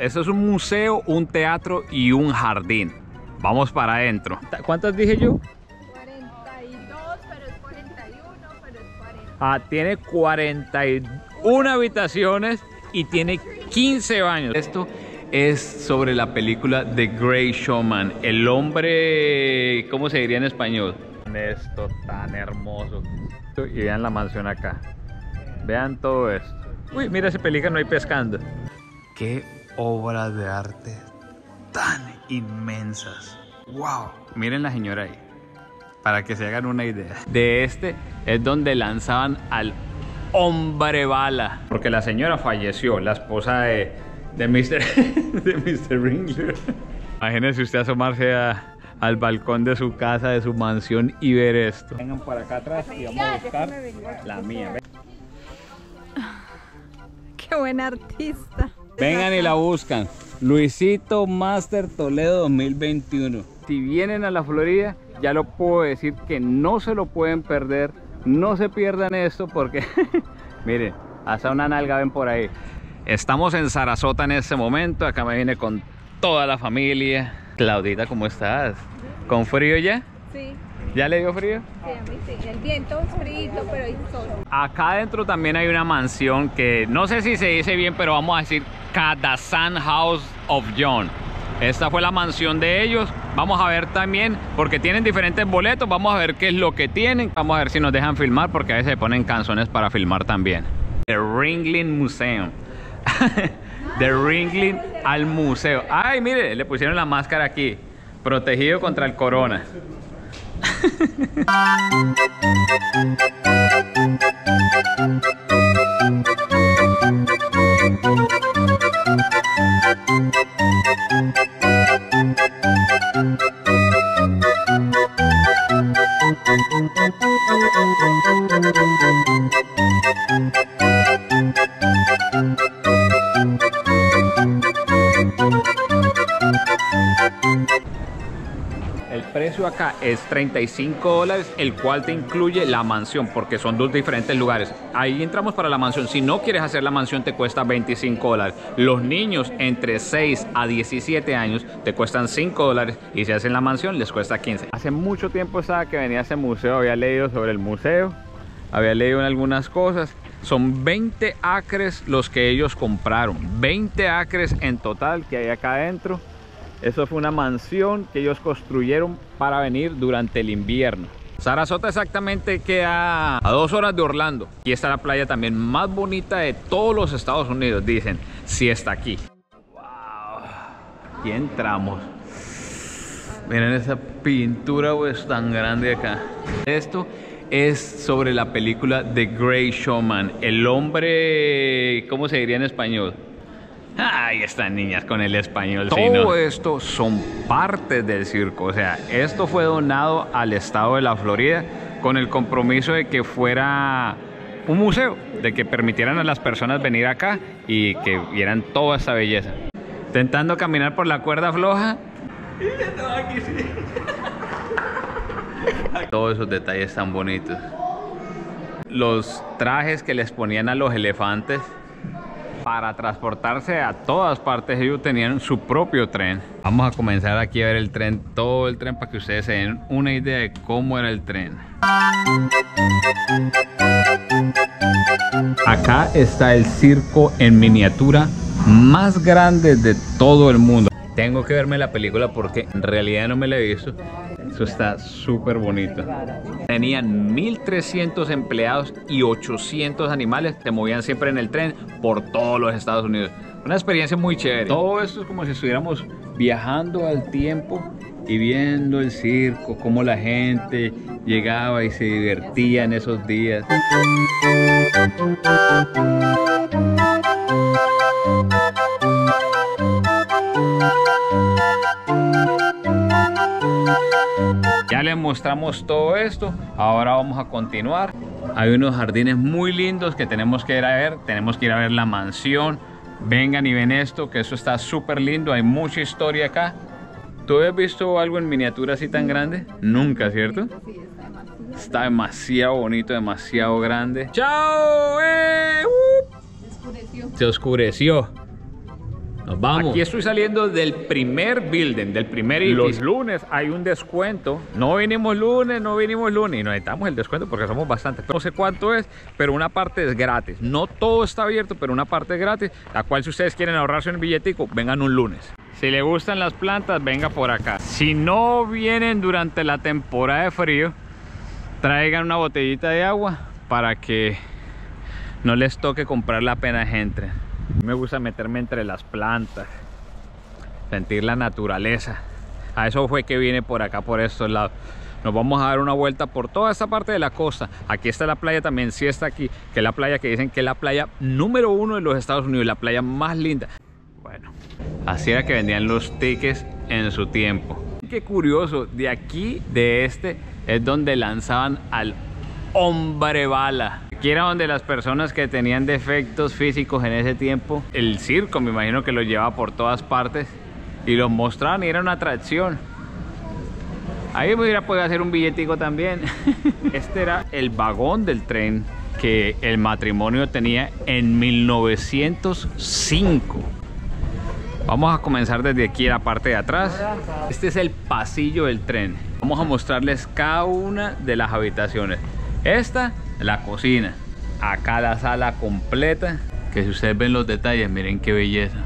Esto es un museo, un teatro y un jardín. Vamos para adentro. ¿Cuántas dije yo? 42, pero es 41, pero es 40. Ah, tiene 41 habitaciones y tiene 15 baños. Esto es sobre la película The Great Showman. El hombre, ¿cómo se diría en español? Esto tan hermoso. Y vean la mansión acá. Vean todo esto. Uy, mira ese pelícano ahí pescando. Qué obras de arte tan inmensas. Wow. Miren la señora ahí, para que se hagan una idea. De este es donde lanzaban al hombre bala, porque la señora falleció, la esposa de Mr. Ringler. Imagínense usted asomarse al balcón de su casa, de su mansión y ver esto. Vengan para acá atrás y vamos a buscar la mía. Qué buen artista. Vengan y la buscan. Luisito Master Toledo 2021. Si vienen a la Florida, ya lo puedo decir que no se lo pueden perder. No se pierdan esto porque miren, hasta una nalga ven por ahí. Estamos en Sarasota en este momento. Acá me vine con toda la familia. Claudita, ¿cómo estás? ¿Con frío ya? Sí. ¿Ya le dio frío? Sí, a mí sí. El viento es frío, pero hay sol. Acá adentro también hay una mansión que no sé si se dice bien, pero vamos a decir Kadazan House of John. Esta fue la mansión de ellos. Vamos a ver también, porque tienen diferentes boletos. Vamos a ver qué es lo que tienen. Vamos a ver si nos dejan filmar, porque a veces se ponen canciones para filmar también. The Ringling Museum. The Ringling al museo. Ay, mire, le pusieron la máscara aquí. Protegido contra el corona. El precio acá es $35, el cual te incluye la mansión, porque son dos diferentes lugares. Ahí entramos para la mansión. Si no quieres hacer la mansión, te cuesta $25. Los niños entre 6 a 17 años te cuestan $5 y si hacen la mansión les cuesta 15. Hace mucho tiempo estaba que venía a ese museo, había leído sobre el museo, había leído en algunas cosas. Son 20 acres los que ellos compraron, 20 acres en total que hay acá adentro. Eso fue una mansión que ellos construyeron para venir durante el invierno. Sarasota exactamente queda a 2 horas de Orlando. Y está la playa también más bonita de todos los Estados Unidos, dicen, si está aquí. Wow. Aquí entramos. Miren esa pintura pues tan grande acá. Esto es sobre la película The Great Showman. El hombre, ¿cómo se diría en español? Ahí están niñas con el español. Todo esto son partes del circo. O sea, esto fue donado al estado de la Florida con el compromiso de que fuera un museo, de que permitieran a las personas venir acá y que vieran toda esta belleza. Intentando caminar por la cuerda floja. Todos esos detalles tan bonitos. Los trajes que les ponían a los elefantes para transportarse a todas partes. Ellos tenían su propio tren. Vamos a comenzar aquí a ver el tren, todo el tren, para que ustedes se den una idea de cómo era el tren. Acá está el circo en miniatura más grande de todo el mundo. Tengo que verme la película porque en realidad no me la he visto. Eso está súper bonito. Tenían 1.300 empleados y 800 animales. Se movían siempre en el tren por todos los Estados Unidos. Una experiencia muy chévere. Todo esto es como si estuviéramos viajando al tiempo y viendo el circo, cómo la gente llegaba y se divertía en esos días. Ya les mostramos todo esto, ahora vamos a continuar. Hay unos jardines muy lindos que tenemos que ir a ver, tenemos que ir a ver la mansión. Vengan y ven esto, que eso está súper lindo, hay mucha historia acá. ¿Tú has visto algo en miniatura así tan grande? Nunca, ¿cierto? Sí, Está demasiado bonito, demasiado grande. ¡Chao! Se oscureció. Se oscureció. Nos vamos. Aquí estoy saliendo del primer building, del primer edificio. Los lunes hay un descuento. No vinimos lunes. Y no necesitamos el descuento porque somos bastantes. No sé cuánto es, pero una parte es gratis. No todo está abierto, pero una parte es gratis. La cual, si ustedes quieren ahorrarse un billetico, vengan un lunes. Si le gustan las plantas, venga por acá. Si no vienen durante la temporada de frío, traigan una botellita de agua para que no les toque comprarla apenas entren. Me gusta meterme entre las plantas, sentir la naturaleza. A eso fue que vine por acá, por estos lados. Nos vamos a dar una vuelta por toda esta parte de la costa. Aquí está la playa también, sí está aquí, que es la playa que dicen que es la playa número 1 de los Estados Unidos, la playa más linda. Bueno, así era que vendían los tickets en su tiempo. Qué curioso, de aquí, de este, es donde lanzaban al hombre bala. Aquí era donde las personas que tenían defectos físicos en ese tiempo, el circo me imagino que los llevaba por todas partes y los mostraban y era una atracción. Ahí me hubiera podido hacer un billetico también. Este era el vagón del tren que el matrimonio tenía en 1905. Vamos a comenzar desde aquí, la parte de atrás. Este es el pasillo del tren. Vamos a mostrarles cada una de las habitaciones. Esta, la cocina. Acá la sala completa. Que si ustedes ven los detalles, miren qué belleza.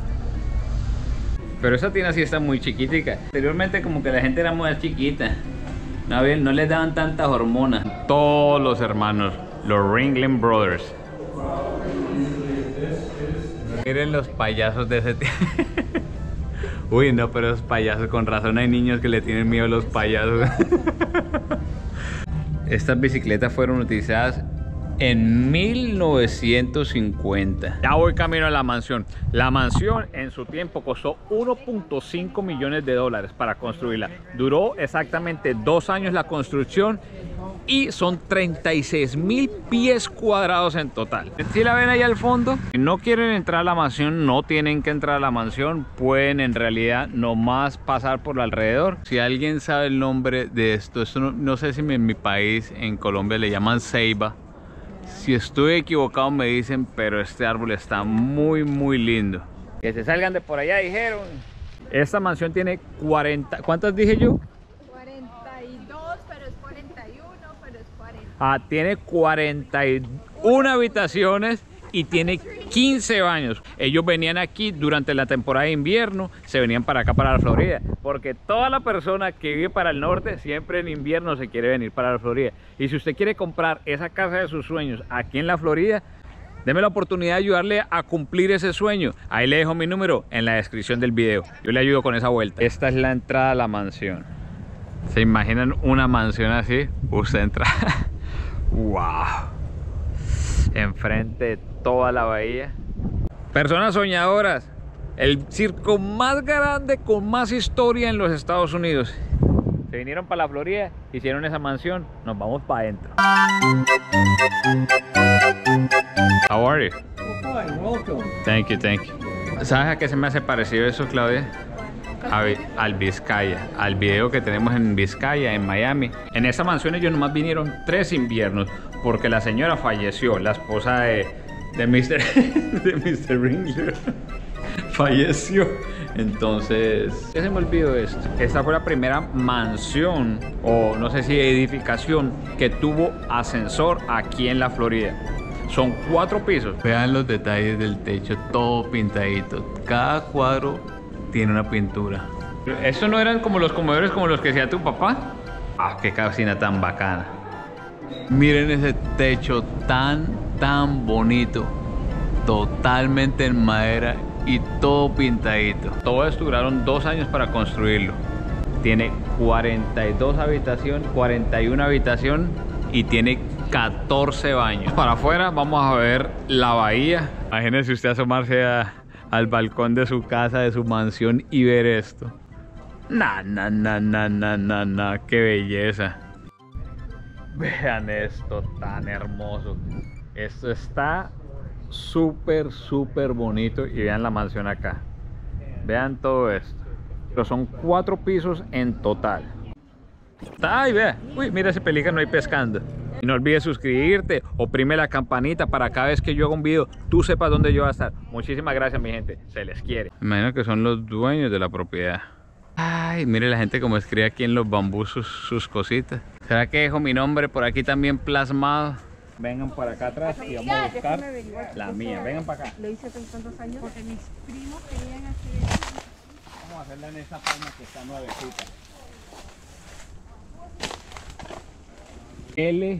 Pero esa tienda sí está muy chiquitica. Anteriormente como que la gente era muy chiquita. No les daban tantas hormonas. Todos los hermanos, los Ringling Brothers. Miren los payasos de ese tiempo. Uy, no, pero esos payasos, con razón hay niños que le tienen miedo a los payasos. Estas bicicletas fueron utilizadas en 1950. Ya voy camino a la mansión. La mansión en su tiempo costó 1.5 millones de dólares para construirla. Duró exactamente 2 años la construcción y son 36,000 pies cuadrados en total. ¿Sí la ven ahí al fondo? Si no quieren entrar a la mansión, no tienen que entrar a la mansión. Pueden en realidad nomás pasar por alrededor. Si alguien sabe el nombre de esto no sé si en mi país, en Colombia, le llaman ceiba. Si estoy equivocado me dicen, pero este árbol está muy muy lindo. Que se salgan de por allá, dijeron. Esta mansión tiene 40... ¿Cuántas dije yo? 42, pero es 41, pero es 40. Tiene 41 habitaciones y tiene 15 baños. Ellos venían aquí durante la temporada de invierno, se venían para acá, para la Florida, porque toda la persona que vive para el norte siempre en invierno se quiere venir para la Florida. Y si usted quiere comprar esa casa de sus sueños aquí en la Florida, deme la oportunidad de ayudarle a cumplir ese sueño. Ahí le dejo mi número en la descripción del video. Yo le ayudo con esa vuelta. Esta es la entrada a la mansión. ¿Se imaginan una mansión así? Usted entra. ¡Wow! Enfrente de toda la bahía. Personas soñadoras. El circo más grande con más historia en los Estados Unidos. Se vinieron para la Florida, hicieron esa mansión. Nos vamos para adentro. How are you? Fine, welcome. Thank you, thank you. ¿Sabes a qué se me hace parecido eso, Claudia? Al Vizcaya, al video que tenemos en Vizcaya, en Miami. En esa mansión ellos nomás vinieron 3 inviernos porque la señora falleció, la esposa de Mr. Ringler falleció. Entonces, ¿qué se me olvidó esto? Esta fue la primera mansión, o no sé si edificación, que tuvo ascensor aquí en la Florida. Son 4 pisos. Vean los detalles del techo, todo pintadito. Cada cuadro tiene una pintura. ¿Estos no eran como los comedores como los que hacía tu papá? ¡Ah, qué cocina tan bacana! Miren ese techo tan bonito. Totalmente en madera y todo pintadito. Todo esto duraron 2 años para construirlo. Tiene 42 habitaciones, 41 habitaciones y tiene 14 baños. Para afuera vamos a ver la bahía. Imagínense usted asomarse al balcón de su casa, de su mansión y ver esto. Qué belleza. Vean esto tan hermoso. Esto está súper bonito. Y vean la mansión acá. Vean todo esto. Pero son 4 pisos en total. Ay, vea. Uy, mira ese pelícano ahí pescando. Y no olvides suscribirte, oprime la campanita para cada vez que yo haga un video, tú sepas dónde yo voy a estar. Muchísimas gracias, mi gente. Se les quiere. Me imagino que son los dueños de la propiedad. Ay, mire la gente como escribe aquí en los bambús sus cositas. ¿Será que dejo mi nombre por aquí también plasmado? Vengan por acá atrás y vamos a buscar la mía. Vengan para acá. Lo hice hace tantos años porque mis primos querían hacer eso. Vamos a hacerla en esa palma que está nuevecita. L.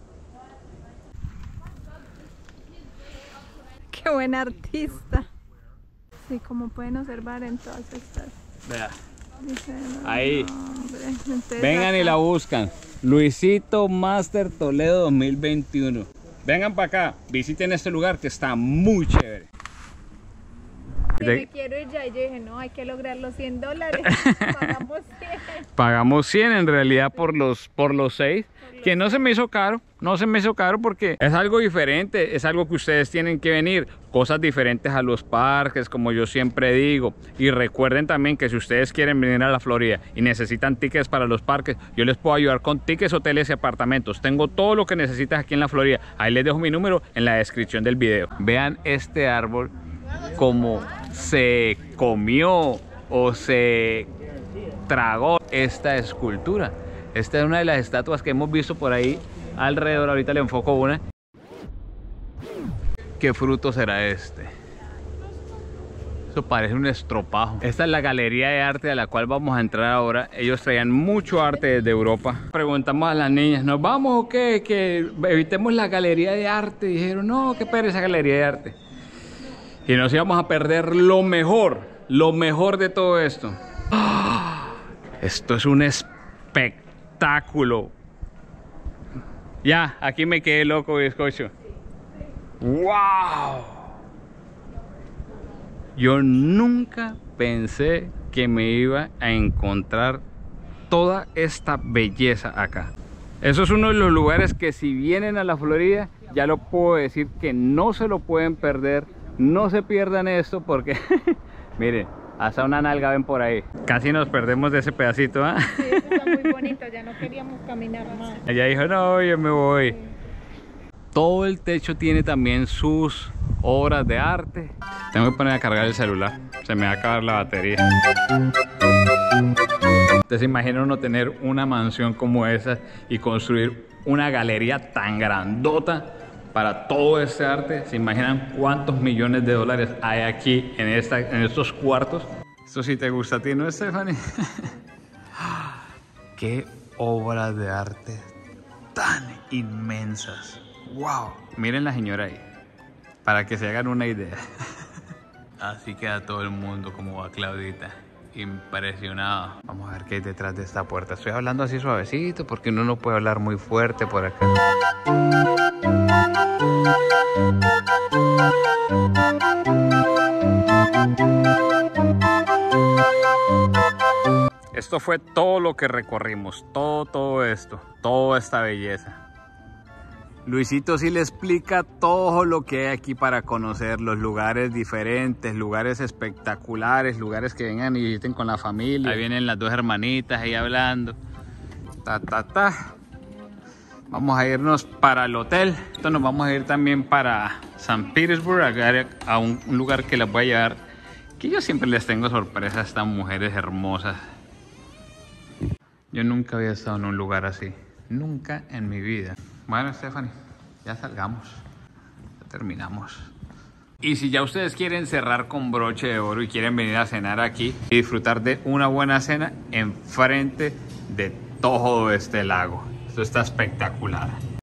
Qué buen artista. Sí, como pueden observar en todas estas. Vea. Dice, Ahí. Entonces, Vengan acá. y la buscan. Luisito Master Toledo 2021. Vengan para acá, visiten este lugar que está muy chévere. Sí, me quiero ir ya y yo dije, no, hay que lograr los $100. Pagamos 100. Pagamos 100 en realidad por los 6, que no se me hizo caro, no se me hizo caro porque es algo diferente, es algo que ustedes tienen que venir, cosas diferentes a los parques, como yo siempre digo. Y recuerden también que si ustedes quieren venir a la Florida y necesitan tickets para los parques, yo les puedo ayudar con tickets, hoteles y apartamentos. Tengo todo lo que necesitas aquí en la Florida. Ahí les dejo mi número en la descripción del video. Vean este árbol como se comió o se tragó esta escultura. Esta es una de las estatuas que hemos visto por ahí alrededor. Ahorita le enfoco una. ¿Qué fruto será este? Eso parece un estropajo. Esta es la galería de arte a la cual vamos a entrar ahora. Ellos traían mucho arte desde Europa. Preguntamos a las niñas, ¿nos vamos o qué? Que evitemos la galería de arte. Dijeron, no, qué pereza galería de arte. Y nos íbamos a perder lo mejor de todo esto. Esto es un espectáculo. Ya, aquí me quedé loco, bizcocho. ¡Wow! Yo nunca pensé que me iba a encontrar toda esta belleza acá. Eso es uno de los lugares que si vienen a la Florida, ya lo puedo decir que no se lo pueden perder. No se pierdan esto porque, miren, hasta una nalga ven por ahí. Casi nos perdemos de ese pedacito, ¿ah? Sí, eso está muy bonito, ya no queríamos caminar más. Ella dijo, no, yo me voy. Todo el techo tiene también sus obras de arte. Tengo que poner a cargar el celular, se me va a acabar la batería. ¿Ustedes se imaginan uno tener una mansión como esa y construir una galería tan grandota para todo este arte? ¿Se imaginan cuántos millones de dólares hay aquí en estos cuartos? Esto sí te gusta a ti, ¿no, Stephanie? Qué obras de arte tan inmensas. ¡Wow! Miren la señora ahí, para que se hagan una idea. Así queda todo el mundo como va Claudita, impresionado. Vamos a ver qué hay detrás de esta puerta. Estoy hablando así suavecito porque uno no puede hablar muy fuerte por acá. Esto fue todo lo que recorrimos, todo esto, toda esta belleza. Luisito sí le explica todo lo que hay aquí para conocer, los lugares diferentes, lugares espectaculares, lugares que vengan y visiten con la familia. Ahí vienen las dos hermanitas ahí hablando. Vamos a irnos para el hotel. Esto nos vamos a ir también para San Petersburg, a un lugar que les voy a llevar, que yo siempre les tengo sorpresas a estas mujeres hermosas. Yo nunca había estado en un lugar así, nunca en mi vida. Bueno, Stephanie, ya salgamos, ya terminamos. Y si ya ustedes quieren cerrar con broche de oro y quieren venir a cenar aquí y disfrutar de una buena cena enfrente de todo este lago. Esto está espectacular.